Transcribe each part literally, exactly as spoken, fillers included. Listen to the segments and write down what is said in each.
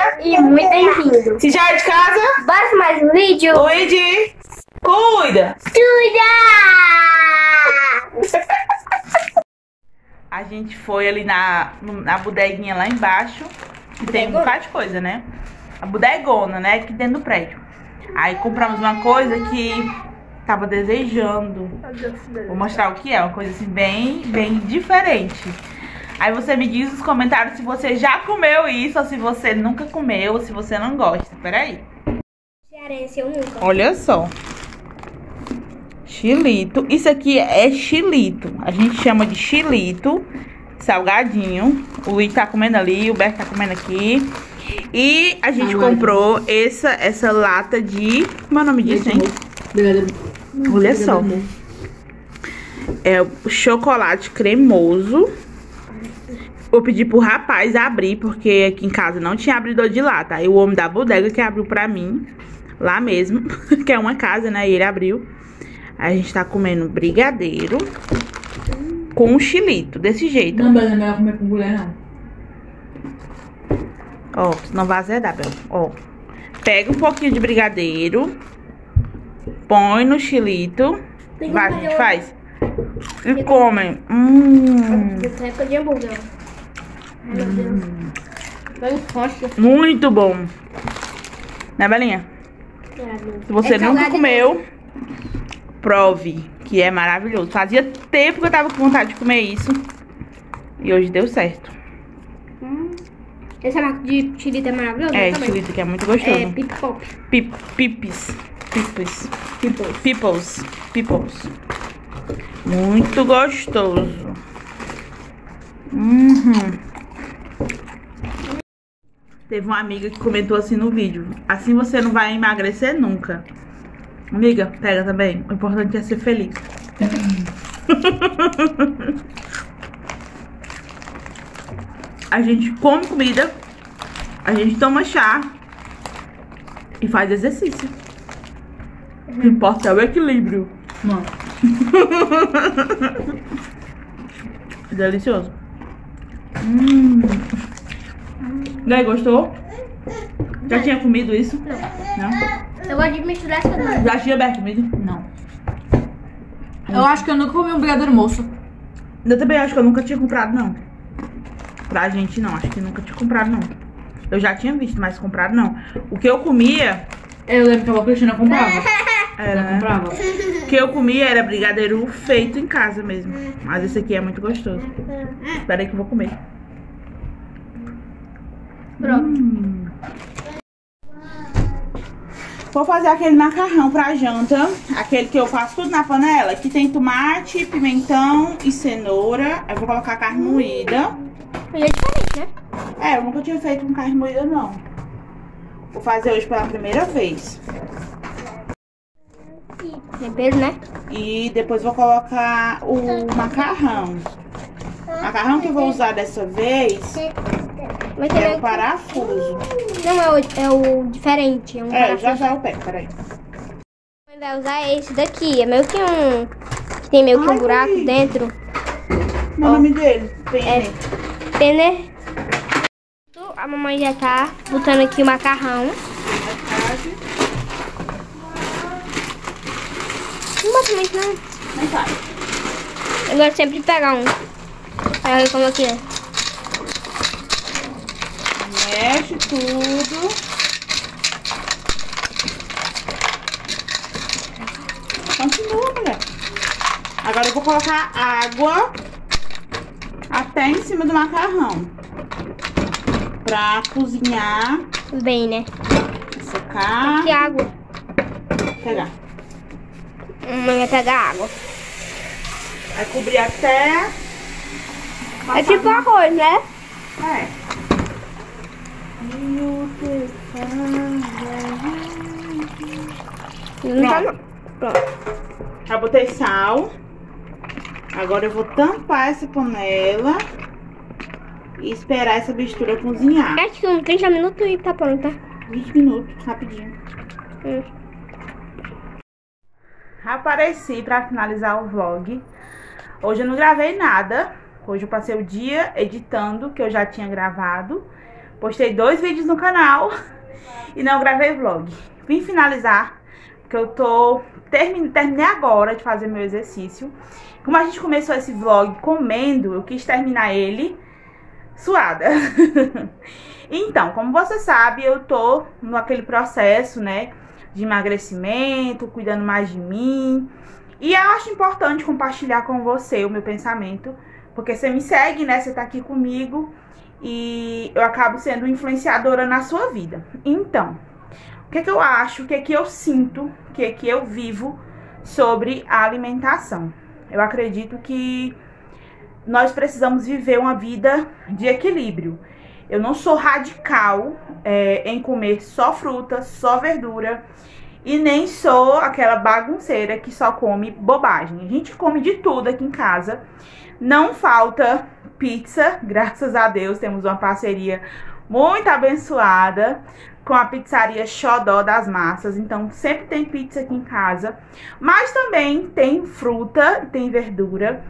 E muito bem-vindo. Se já é de casa, bora pra mais um vídeo. Luigi, cuida. Cuida! A gente foi ali na, na bodeguinha lá embaixo, que tem um bocado de coisa, né? A bodegona, né? Aqui dentro do prédio. Aí compramos uma coisa que tava desejando. Vou mostrar o que é, uma coisa assim bem, bem diferente. Aí você me diz nos comentários se você já comeu isso ou se você nunca comeu ou se você não gosta. Peraí. Cearense, eu nunca. Olha só. Chilito. Isso aqui é chilito. A gente chama de chilito. Salgadinho. O Luiz tá comendo ali, o Berto tá comendo aqui. E a gente ah, comprou essa, essa lata de... Como é o nome disso, hein? Olha só. É o chocolate cremoso. Eu pedi pro rapaz abrir, porque aqui em casa não tinha abridor de lata. Aí o homem da bodega que abriu pra mim, lá mesmo, que é uma casa, né? E ele abriu. Aí a gente tá comendo brigadeiro com um chilito, desse jeito. Não, mas não é melhor comer com colher, não. Ó, senão vai azedar, Bel. Ó, pega um pouquinho de brigadeiro, põe no chilito. Vai, a gente faz. E come. Hum. de hambúrguer. Hum. Muito bom. Né, Belinha? Se você nunca comeu, prove, que é maravilhoso. Fazia tempo que eu tava com vontade de comer isso. E hoje deu certo. Hum. Essa marca de chilito é maravilhosa. É, chilito que é muito gostoso. É, pip pop. Pip, pipis. Pipis. Peoples. Peoples. Peoples. Muito gostoso. Uhum. Teve uma amiga que comentou assim no vídeo: assim você não vai emagrecer nunca. Amiga, pega também. O importante é ser feliz. A gente come comida, a gente toma chá e faz exercício. O que importa é o equilíbrio. Não. Delicioso. Hum. Daí, gostou? Já tinha comido isso? Não. Não? Eu gosto de misturar essa coisa. Já tinha Beto comido? Não. Eu acho que eu nunca comi um brigadeiro moço. Eu também acho que eu nunca tinha comprado, não. Pra gente, não. Acho que nunca tinha comprado, não. Eu já tinha visto, mas comprado, não. O que eu comia... Eu lembro que a Cristina comprava. Era, né? Comprava. O que eu comia era brigadeiro feito em casa mesmo. Mas esse aqui é muito gostoso. Espera aí que eu vou comer. Pronto. Hum. Vou fazer aquele macarrão pra janta. Aquele que eu faço tudo na panela. Que tem tomate, pimentão e cenoura. Eu vou colocar carne moída. Mas é diferente, né? É, eu nunca tinha feito com carne moída, não. Vou fazer hoje pela primeira vez. Tempero, né? E depois vou colocar o macarrão. Macarrão que eu vou usar dessa vez Mas é o parafuso. Não, é o, é o diferente. É, um É, já já eu pego, peraí. Vai usar esse daqui. É meio que um... Que tem meio que um Ai, buraco Luiz. dentro. O nome dele? Pene. É pene. A mamãe já tá botando aqui o macarrão. Não bota muito, não. Não vai. Eu gosto sempre de pegar um. Olha como aqui é. Mexe tudo. Continua, mulher. Agora eu vou colocar água até em cima do macarrão. Pra cozinhar. Bem, né? Essa carne. Aqui água. Vou pegar. Mamãe vai pegar água. Vai cobrir até... É tipo arroz, né? É. Não tá, não. Pronto. Já botei sal. Agora eu vou tampar essa panela e esperar essa mistura cozinhar. Acho que uns trinta minutos e tá pronta. vinte minutos, rapidinho. Hum. Apareci pra finalizar o vlog. Hoje eu não gravei nada. Hoje eu passei o dia editando, que eu já tinha gravado. Postei dois vídeos no canal e não gravei vlog. Vim finalizar, porque eu tô... Termine, terminei agora de fazer meu exercício. Como a gente começou esse vlog comendo, eu quis terminar ele suada. Então, como você sabe, eu tô naquele processo, né, de emagrecimento, cuidando mais de mim. E eu acho importante compartilhar com você o meu pensamento, porque você me segue, né, você tá aqui comigo e eu acabo sendo influenciadora na sua vida. Então, o que que eu acho, o que que eu sinto, o que que eu vivo sobre a alimentação? Eu acredito que nós precisamos viver uma vida de equilíbrio. Eu não sou radical é, em comer só fruta, só verdura. E nem sou aquela bagunceira que só come bobagem. A gente come de tudo aqui em casa. Não falta pizza, graças a Deus. Temos uma parceria muito abençoada com a pizzaria Xodó das Massas. Então sempre tem pizza aqui em casa. Mas também tem fruta, tem verdura.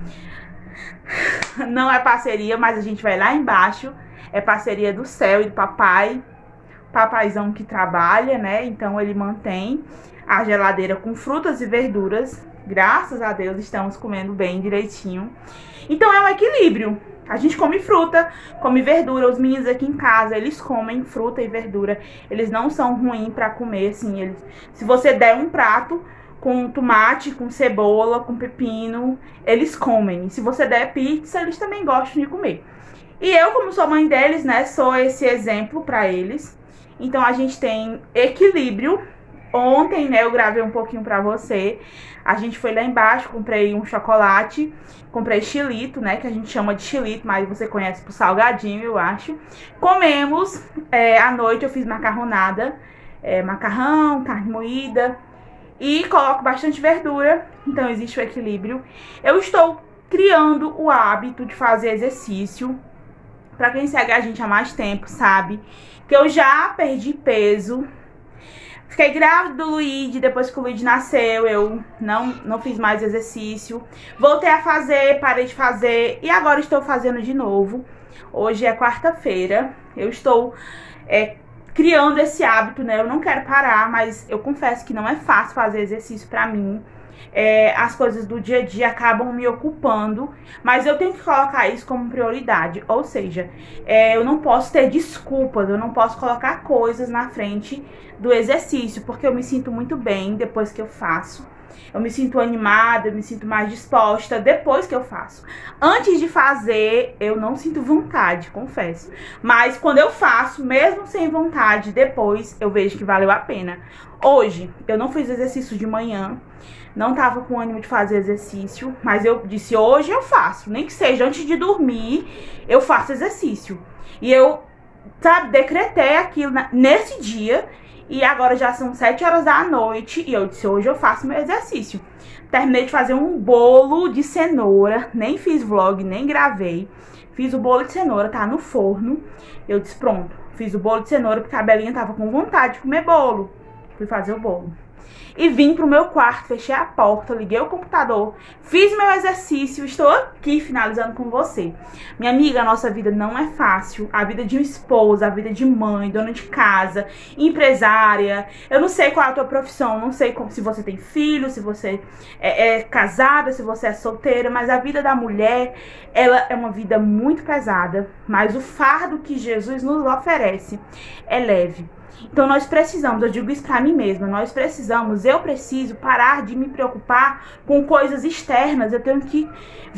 Não é parceria, mas a gente vai lá embaixo. É parceria do céu e do papai. Papaizão que trabalha, né? Então ele mantém a geladeira com frutas e verduras. Graças a Deus estamos comendo bem direitinho. Então é um equilíbrio. A gente come fruta, come verdura. Os meninos aqui em casa, eles comem fruta e verdura. Eles não são ruins pra comer, assim. Eles, se você der um prato com tomate, com cebola, com pepino, eles comem. E se você der pizza, eles também gostam de comer. E eu, como sou mãe deles, né, sou esse exemplo pra eles. Então a gente tem equilíbrio. Ontem, né, eu gravei um pouquinho pra você. A gente foi lá embaixo, comprei um chocolate, comprei xilito, né, que a gente chama de xilito, mas você conhece por salgadinho, eu acho. Comemos, é, à noite eu fiz macarronada, é, macarrão, carne moída e coloco bastante verdura, então existe o equilíbrio. Eu estou criando o hábito de fazer exercício. Pra quem segue a gente há mais tempo, sabe que eu já perdi peso. Fiquei grávida do Luigi, depois que o Luigi nasceu, eu não, não fiz mais exercício. Voltei a fazer, parei de fazer e agora estou fazendo de novo. Hoje é quarta-feira, eu estou é, criando esse hábito, né? Eu não quero parar, mas eu confesso que não é fácil fazer exercício pra mim. É, as coisas do dia a dia acabam me ocupando, mas eu tenho que colocar isso como prioridade. Ou seja, é, eu não posso ter desculpas, eu não posso colocar coisas na frente do exercício, porque eu me sinto muito bem depois que eu faço. Eu me sinto animada, eu me sinto mais disposta depois que eu faço. Antes de fazer, eu não sinto vontade, confesso. Mas quando eu faço, mesmo sem vontade, depois eu vejo que valeu a pena. Hoje, eu não fiz exercício de manhã. Não tava com ânimo de fazer exercício, mas eu disse, hoje eu faço. Nem que seja antes de dormir, eu faço exercício. E eu, sabe, decretei aquilo na, nesse dia. E agora já são sete horas da noite e eu disse, hoje eu faço meu exercício. Terminei de fazer um bolo de cenoura, nem fiz vlog, nem gravei. Fiz o bolo de cenoura, tá no forno. Eu disse, pronto, fiz o bolo de cenoura porque a Belinha tava com vontade de comer bolo. Fui fazer o bolo. E vim pro meu quarto, fechei a porta, liguei o computador, fiz meu exercício, estou aqui finalizando com você. Minha amiga, a nossa vida não é fácil. A vida de uma esposa, a vida de mãe, dona de casa, empresária. Eu não sei qual é a tua profissão, não sei como, se você tem filho, se você é, é casada, se você é solteira, mas a vida da mulher, ela é uma vida muito pesada. Mas o fardo que Jesus nos oferece é leve. Então nós precisamos, eu digo isso pra mim mesma, nós precisamos, eu preciso parar de me preocupar com coisas externas. Eu tenho que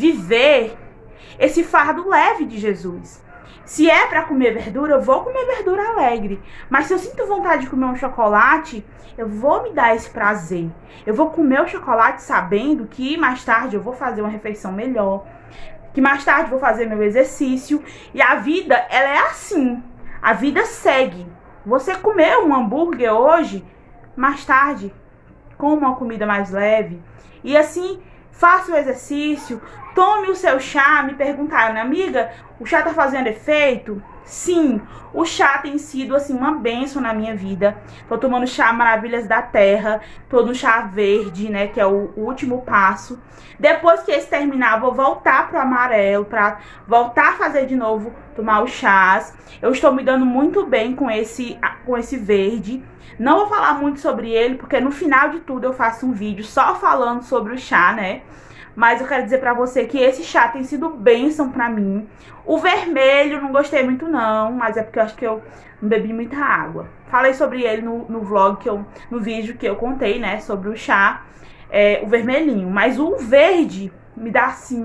viver esse fardo leve de Jesus. Se é pra comer verdura, eu vou comer verdura alegre. Mas se eu sinto vontade de comer um chocolate, eu vou me dar esse prazer. Eu vou comer o chocolate sabendo que mais tarde eu vou fazer uma refeição melhor, que mais tarde eu vou fazer meu exercício. E a vida, ela é assim, a vida segue. Você comer um hambúrguer hoje, mais tarde, coma uma comida mais leve. E assim, faça o exercício, tome o seu chá. Me perguntaram, minha amiga, o chá tá fazendo efeito? Sim, o chá tem sido, assim, uma bênção na minha vida. Tô tomando chá Maravilhas da Terra, tô no chá verde, né, que é o último passo. Depois que esse terminar, vou voltar pro amarelo, pra voltar a fazer de novo, tomar os chás. Eu estou me dando muito bem com esse, com esse verde. Não vou falar muito sobre ele, porque no final de tudo eu faço um vídeo só falando sobre o chá, né? Mas eu quero dizer pra você que esse chá tem sido bênção pra mim. O vermelho não gostei muito não, mas é porque eu acho que eu não bebi muita água. Falei sobre ele no, no vlog, que eu, no vídeo que eu contei, né, sobre o chá, é, o vermelhinho. Mas o verde me dá assim,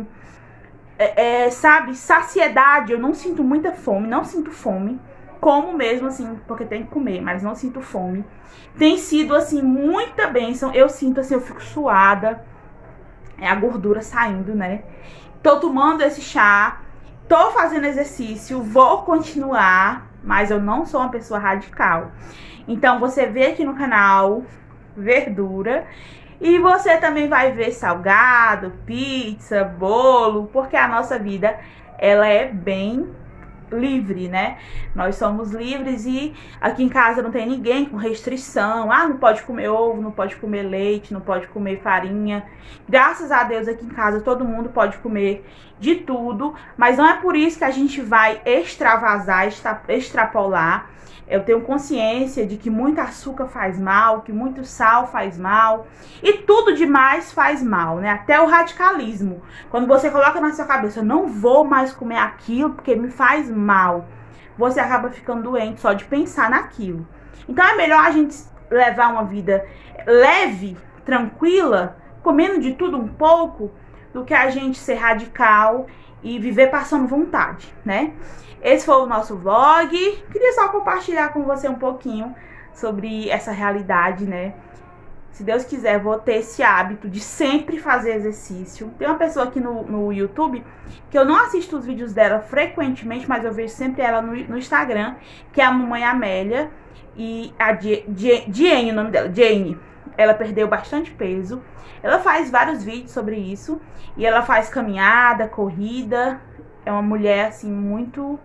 é, é, sabe, saciedade. Eu não sinto muita fome, não sinto fome. Como mesmo, assim, porque tem que comer, mas não sinto fome. Tem sido, assim, muita bênção. Eu sinto, assim, eu fico suada. É a gordura saindo, né? Tô tomando esse chá, tô fazendo exercício, vou continuar, mas eu não sou uma pessoa radical. Então você vê aqui no canal verdura e você também vai ver salgado, pizza, bolo, porque a nossa vida, ela é bem livre, né? Nós somos livres e aqui em casa não tem ninguém com restrição. Ah, não pode comer ovo, não pode comer leite, não pode comer farinha. Graças a Deus aqui em casa todo mundo pode comer de tudo, mas não é por isso que a gente vai extravasar, extra, extrapolar. Eu tenho consciência de que muito açúcar faz mal, que muito sal faz mal. E tudo demais faz mal, né? Até o radicalismo. Quando você coloca na sua cabeça, eu não vou mais comer aquilo porque me faz mal. Você acaba ficando doente só de pensar naquilo. Então é melhor a gente levar uma vida leve, tranquila, comendo de tudo um pouco, do que a gente ser radical e viver passando vontade, né? Esse foi o nosso vlog. Queria só compartilhar com você um pouquinho sobre essa realidade, né? Se Deus quiser, vou ter esse hábito de sempre fazer exercício. Tem uma pessoa aqui no, no YouTube que eu não assisto os vídeos dela frequentemente, mas eu vejo sempre ela no, no Instagram, que é a Mamãe Amélia. E a Jane, o nome dela, Jane, ela perdeu bastante peso. Ela faz vários vídeos sobre isso. E ela faz caminhada, corrida. É uma mulher, assim, muito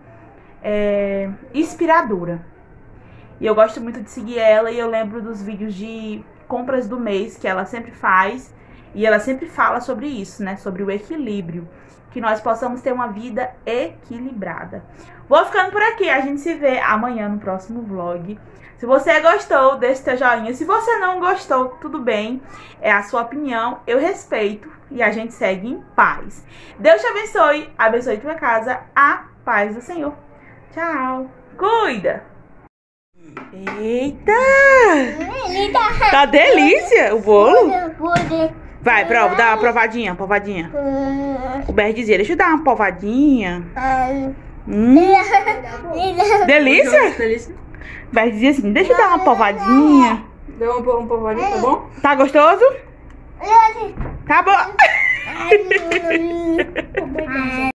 é, inspiradora. E eu gosto muito de seguir ela. E eu lembro dos vídeos de compras do mês que ela sempre faz. E ela sempre fala sobre isso, né? Sobre o equilíbrio. Que nós possamos ter uma vida equilibrada. Vou ficando por aqui. A gente se vê amanhã no próximo vlog. Se você gostou, deixe seu joinha. Se você não gostou, tudo bem. É a sua opinião. Eu respeito. E a gente segue em paz. Deus te abençoe. Abençoe tua casa. A paz do Senhor. Tchau. Cuida. Eita. Tá delícia o bolo. Vai, prova. Dá uma provadinha. Uma provadinha. O Ber dizia, deixa eu dar uma provadinha. Hum. Delícia? Delícia. Vai dizer assim, deixa eu dar uma povadinha. Deu uma, uma povadinha, tá bom? Tá gostoso? Tá bom.